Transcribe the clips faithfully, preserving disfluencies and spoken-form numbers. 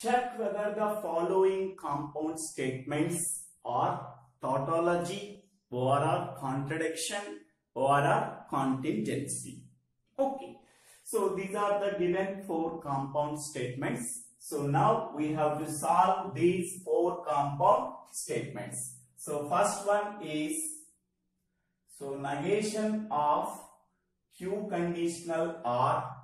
Check whether the following compound statements are tautology or are contradiction or are contingency. Okay. So these are the given four compound statements. So now we have to solve these four compound statements. So first one is, so negation of Q conditional R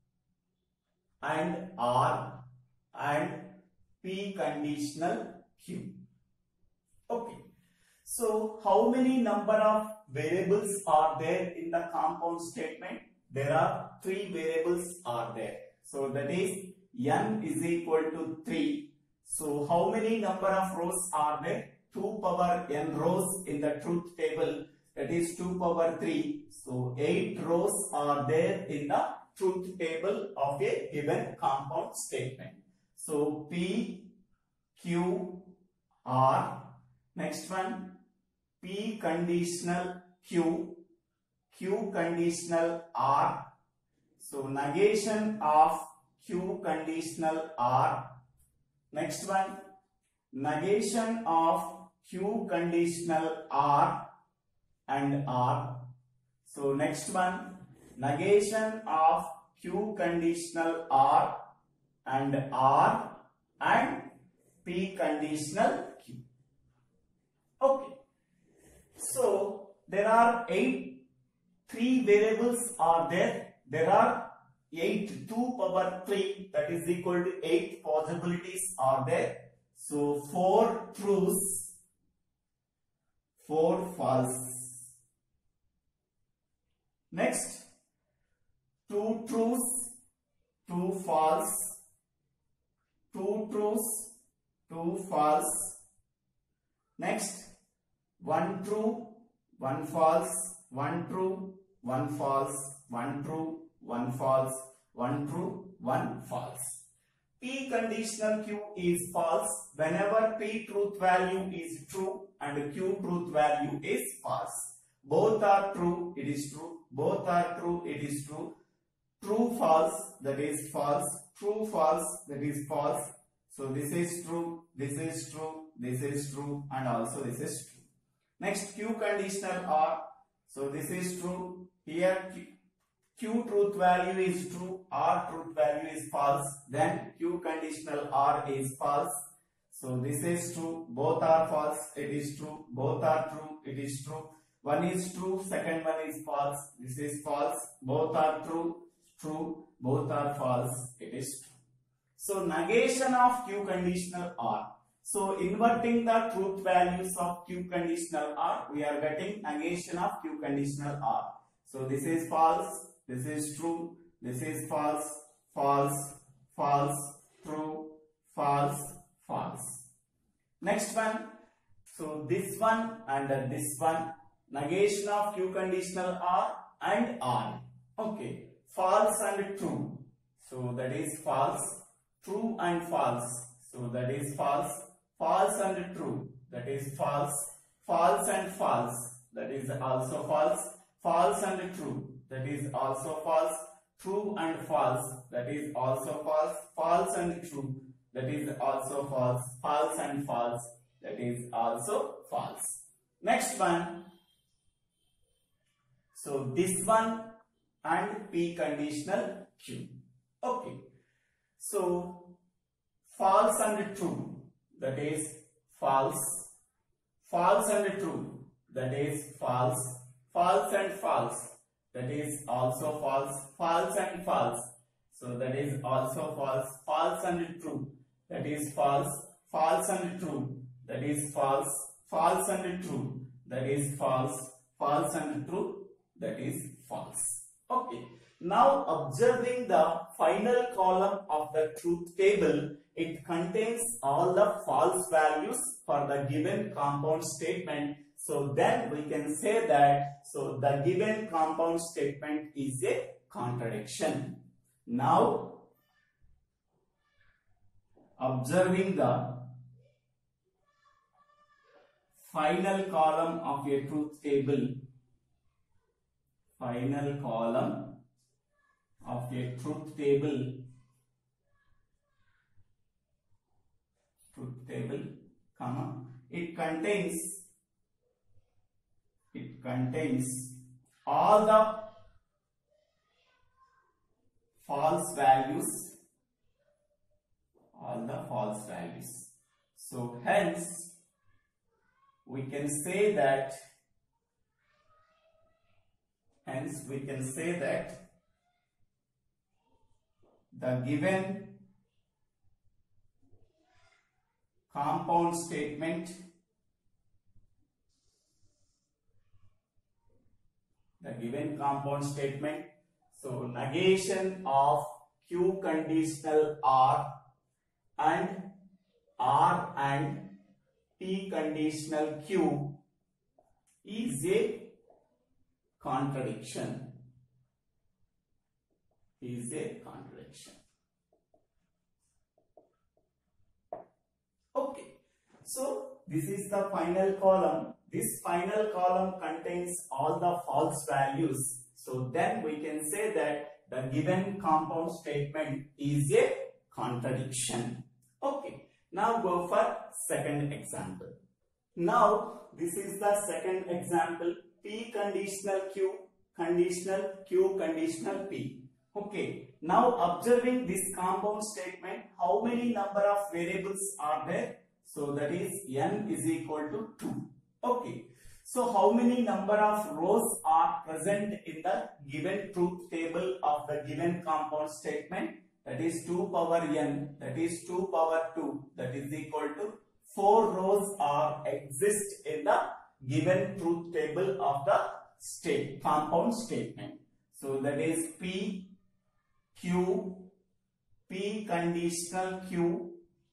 and R and P conditional Q. Okay. So how many number of variables are there in the compound statement? There are three variables are there. So that is n is equal to three. So how many number of rows are there? two power n rows in the truth table. That is two power three. So eight rows are there in the truth table of a given compound statement. So P, Q, R. Next one, P conditional Q, Q conditional R. So negation of Q conditional R. Next one, negation of Q conditional R and R. So next one, negation of Q conditional R and R and P conditional Q. Okay. So there are eight, three variables are there. There are eight, two power three, that is equal to eight possibilities are there. So four truths, four false. Next, two truths, two false. Two truths, two false. Next, one true, one false, one true, one false, one true, one false, one true, one false. P conditional Q is false whenever P truth value is true and Q truth value is false. Both are true, it is true. Both are true, it is true. True false, that is false. True false, that is false. So this is true, this is true, this is true, and also this is true. Next, Q conditional R. So this is true. Here Q, Q truth value is true, R truth value is false. Then Q conditional R is false. So this is true, both are false, it is true. Both are true, it is true. One is true, second one is false. This is false, both are true, true, both are false, it is true. So negation of Q conditional R. So inverting the truth values of Q conditional R, we are getting negation of Q conditional R. So this is false, this is true, this is false, false, false, true, false, false. Next one, so this one and this one, negation of Q conditional R and R. Okay, false and true. So that is false, true and false. So that is false, false and true. That is false, false and false. That is also false, false and true. That is also false, true and false. That is also false, false and true. That is also false, false and false. That is also false. Next one. So this one and P conditional Q. Okay. So false and true, that is false. False and true, that is false. False and false, that is also false. False and false, so that is also false. False and true, that is false. False and true, that is false. False and true, that is false. False and true, that is false. Okay. Now observing the final column of the truth table, it contains all the false values for the given compound statement. So then we can say that, so the given compound statement is a contradiction. Now observing the final column of a truth table, final column of a truth table, truth table, comma, it contains it contains all the false values, all the false values. So hence we can say that hence we can say that the given compound statement the given compound statement so negation of Q conditional R and R and P conditional Q is a contradiction is a contradiction. Okay, so this is the final column. This final column contains all the false values. So then we can say that the given compound statement is a contradiction. Okay, now go for second example. Now this is the second example. P conditional Q conditional Q conditional P. Okay, now observing this compound statement, how many number of variables are there? So that is n is equal to two. Okay, so how many number of rows are present in the given truth table of the given compound statement? That is two power n, that is two power two, that is equal to four rows are exist in the given truth table of the state compound statement. So that is P, Q, P conditional Q,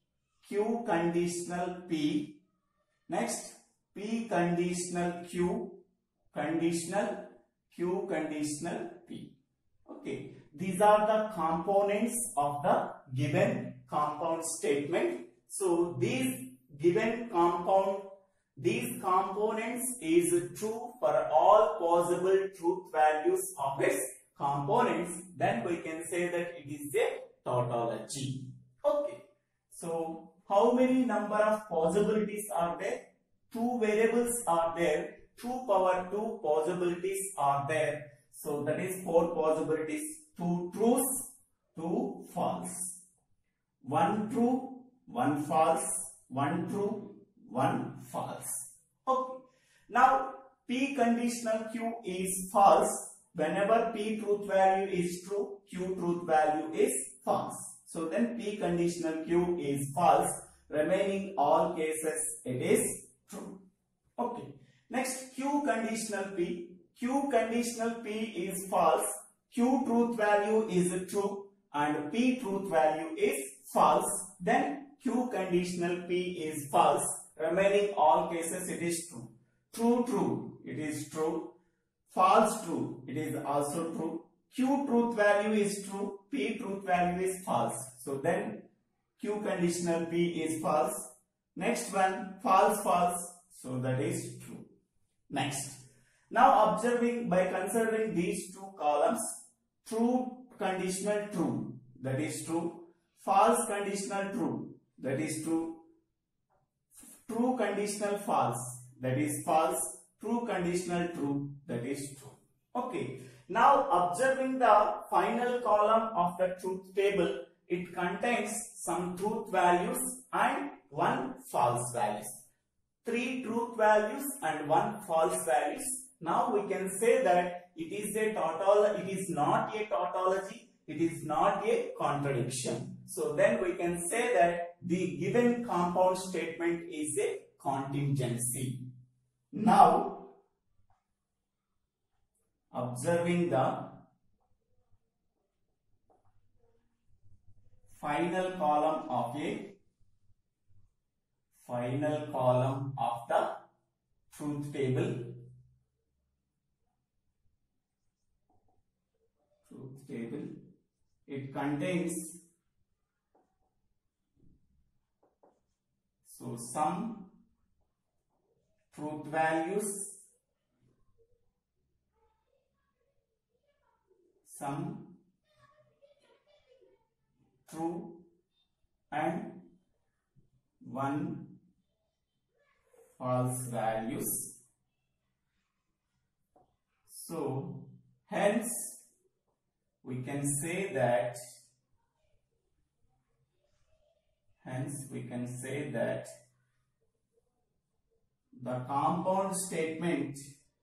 Q conditional P, next P conditional Q, conditional Q conditional P. Okay, these are the components of the given compound statement. So these given compound These components is true for all possible truth values of its components. Then we can say that it is a tautology. Okay. So how many number of possibilities are there? Two variables are there. two power two possibilities are there. So that is four possibilities. Two truths, two false. One true, one false. One true, one false. Okay. Now P conditional Q is false. Whenever P truth value is true, Q truth value is false. So then P conditional Q is false. Remaining all cases it is true. Okay. Next Q conditional P. Q conditional P is false. Q truth value is true and P truth value is false. Then Q conditional P is false. Remaining all cases it is true. True, true, it is true. False, true, it is also true. Q truth value is true. P truth value is false. So then Q conditional P is false. Next one, false, false. So that is true. Next. Now observing by considering these two columns, true conditional true, that is true. False conditional true, that is true. True conditional false, that is false. True conditional true, that is true. Okay. Now observing the final column of the truth table, it contains some truth values and one false values. Three truth values and one false values. Now we can say that it is a tautology, it is not a tautology, it is not a contradiction. So then we can say that the given compound statement is a contingency. Now observing the final column of a final column of the truth table, truth table, it contains so some truth values, some true and one false values. So hence we can say that hence we can say that the compound statement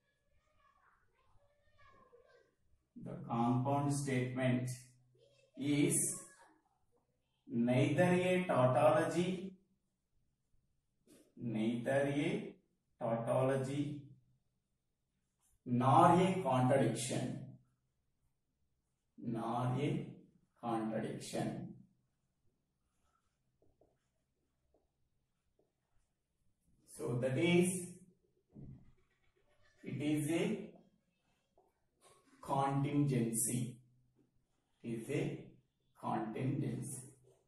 the compound statement is neither a tautology neither a tautology nor a contradiction nor a contradiction. So that is, it is a contingency. It is a contingency.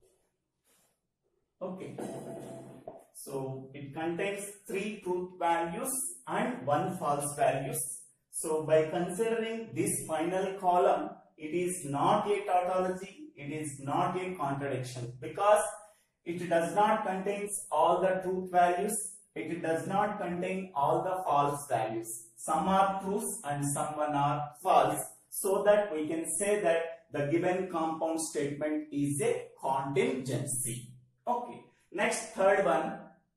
Okay. So it contains three truth values and one false values. So by considering this final column, it is not a tautology, it is not a contradiction, because it does not contain all the truth values, it does not contain all the false values. Some are truths and some are false, so that we can say that the given compound statement is a contingency. Okay. Next, third one.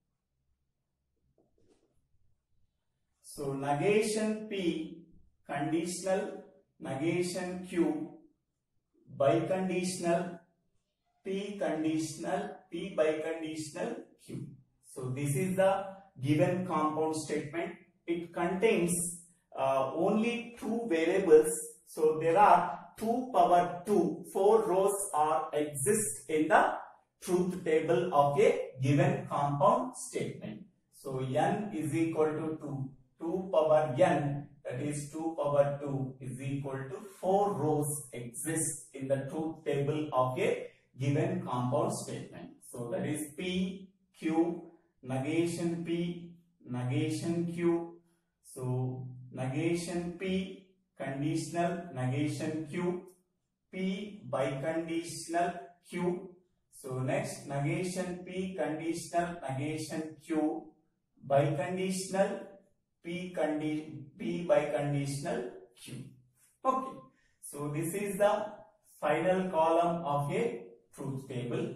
So negation P conditional, negation Q biconditional, P conditional, P biconditional, Q. So this is the given compound statement. It contains uh, only two variables. So there are two power two, four rows are exist in the truth table of a given compound statement. So n is equal to two. two power n, that is two power two, is equal to four rows exist in the truth table of a given compound statement. So that is P, Q, negation P, negation Q. So negation P conditional, negation Q, P biconditional, Q. So next, negation P conditional, negation Q biconditional, P condi P biconditional, Q. Okay. So this is the final column of a truth table.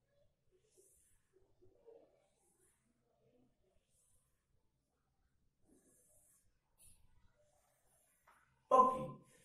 Okay.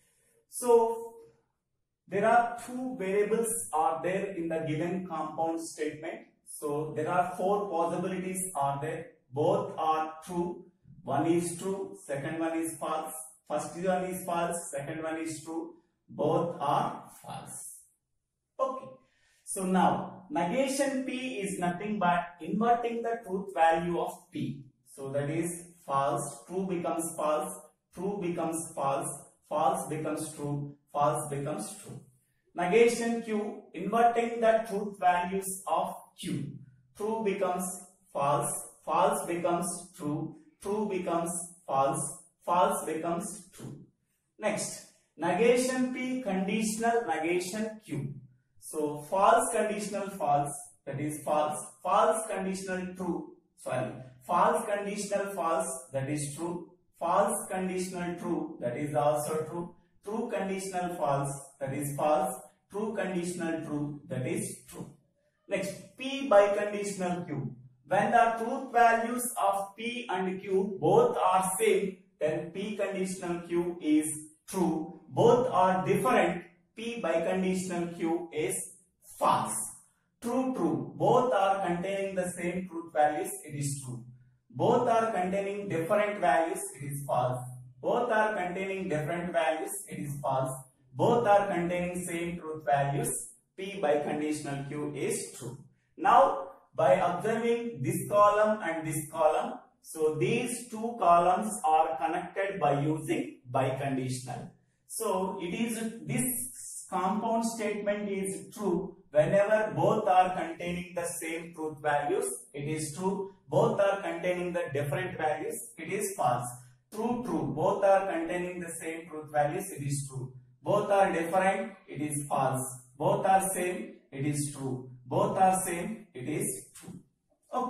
So there are two variables are there in the given compound statement. So there are four possibilities are there. Both are true. One is true, second one is false. First one is false, second one is true. Both are false. Okay. So now negation P is nothing but inverting the truth value of P. So that is false, true becomes false, true becomes false, false becomes true, false becomes true. Negation Q, inverting the truth values of Q. True becomes false, false becomes true, true becomes false, false becomes true. Next, negation P conditional, negation Q. So false conditional false, that is false, false conditional true, sorry, false conditional false, that is true, false conditional true, that is also true, true conditional false, that is false, true conditional true, that is true. Next, P biconditional Q. When the truth values of P and Q both are same, then P conditional Q is true. Both are different, P biconditional Q is false. True, true. Both are containing the same truth values, it is true. Both are containing different values, it is false. Both are containing different values, it is false. Both are containing same truth values, P biconditional Q is true. Now, by observing this column and this column, so these two columns are connected by using biconditional. So it is, this compound statement is true whenever both are containing the same truth values, it is true. Both are containing the different values, it is false. True, true. Both are containing the same truth values, it is true. Both are different, it is false. Both are same, it is true. Both are same, it is true. Okay.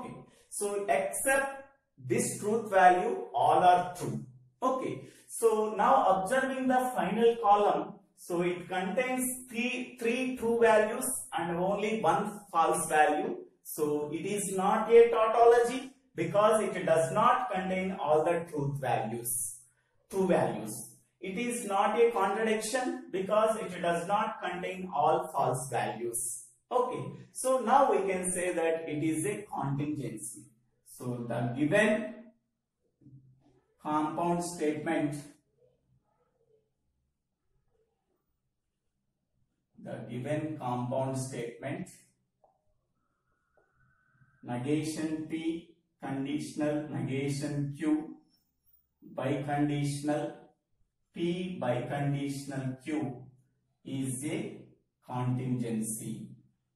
So except this truth value, all are true. Okay. So now observing the final column, so it contains three, three true values and only one false value. So it is not a tautology because it does not contain all the truth values, true values. It is not a contradiction because it does not contain all false values. Okay, so now we can say that it is a contingency. So the given compound statement, the given compound statement, negation P, conditional negation Q, biconditional P biconditional Q is a contingency.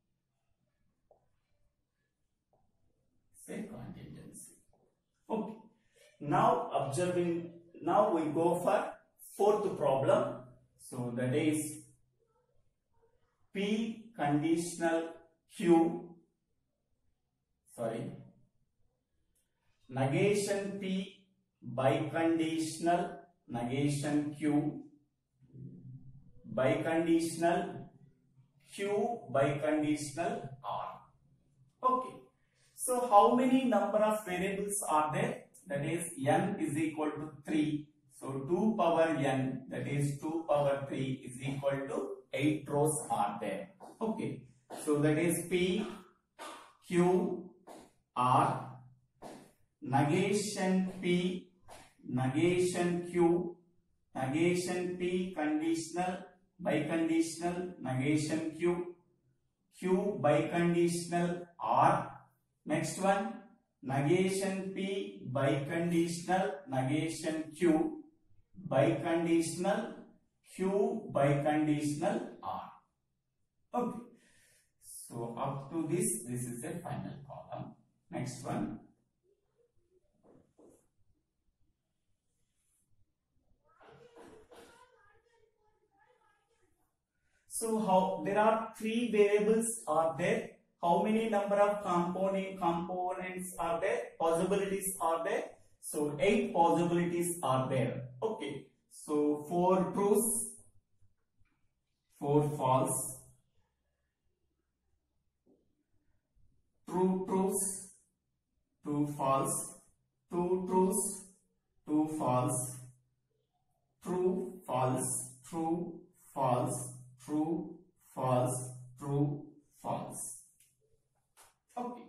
Say contingency. Okay. Now observing, now we go for fourth problem. So that is P conditional Q, sorry, negation P biconditional negation Q, biconditional Q biconditional R. Okay. So how many number of variables are there? That is n is equal to three. So two power n, that is two power three, is equal to eight rows are there. Okay. So that is P, Q, R, negation P, negation Q, negation P conditional, biconditional, negation Q, Q biconditional R. Next one, negation P biconditional, negation Q, biconditional, Q biconditional R. Okay. So up to this, this is a final column. Next one. So how there are three variables are there. How many number of component components are there? Possibilities are there. So eight possibilities are there. Okay. So four truths, four false, true truths, two false, two truths, two false, true false, true false, true false, true false. Okay.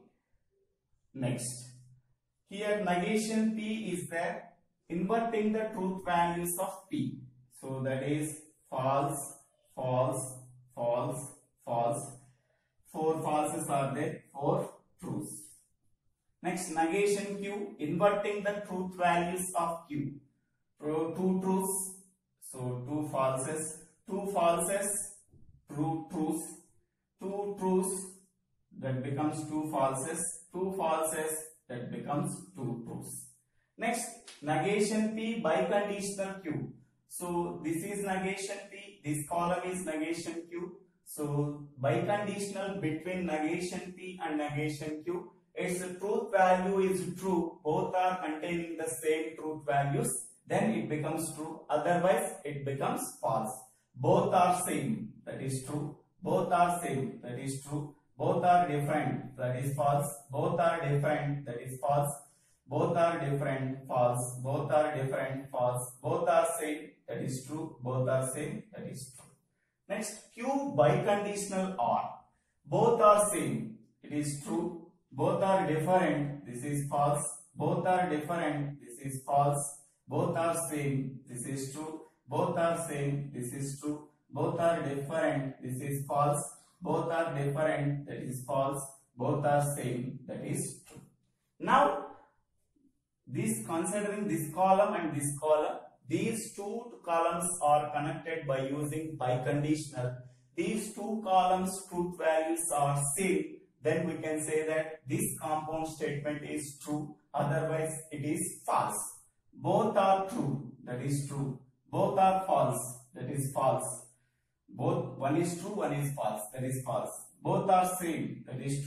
Next, here negation P is there, inverting the truth values of P. So that is false, false, false, false. Four falses are there, four truths. Next, negation Q, inverting the truth values of Q. Two truths, so two falses, two falses, true truths, two truths, that becomes two falses, two falses, that becomes two truths. Next, negation P biconditional Q. So this is negation P, this column is negation Q. So biconditional between negation P and negation Q, its truth value is true, both are containing the same truth values, then it becomes true, otherwise it becomes false. Both are same, that is true, both are same, that is true, both are different, that is false, both are different, that is false, both are different, false, both are different, false, both are same, that is true, both are same, that is true. Next, Q biconditional R, both are same, it is true, both are different, this is false, both are different, this is false, both are same, this is true, both are same, this is true, both are different, this is false, both are different, that is false, both are same, that is true. Now, this considering this column and this column, these two columns are connected by using biconditional. These two columns truth values are same, then we can say that this compound statement is true, otherwise it is false. Both are true, that is true, both are false, that is false. Both, one is true, one is false, that is false. Both are same, that is true.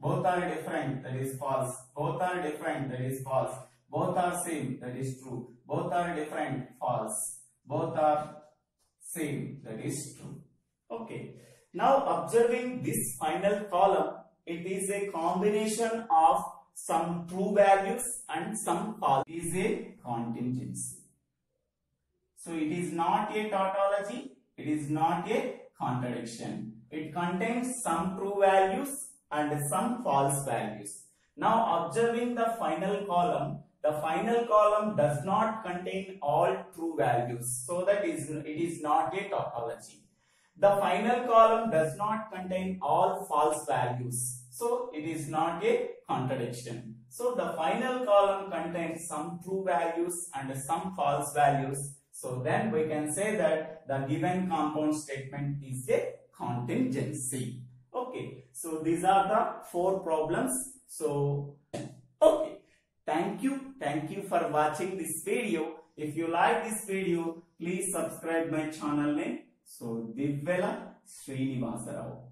Both are different, that is false. Both are different, that is false. Both are same, that is true. Both are different, false. Both are same, that is true. Okay. Now observing this final column, it is a combination of some true values and some false. It is a contingency. So it is not a tautology, it is not a contradiction. It contains some true values and some false values. Now observing the final column, the final column does not contain all true values, so that is it is not a tautology. The final column does not contain all false values, so it is not a contradiction. So the final column contains some true values and some false values. So then we can say that the given compound statement is a contingency. Okay, so these are the four problems. So okay, thank you thank you for watching this video. If you like this video, please subscribe my channel name. So Divvela Srinivasa Rao.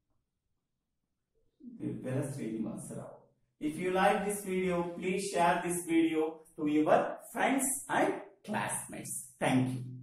Divvela Srinivasa Rao. If you like this video, please share this video to your friends and classmates. Thank you.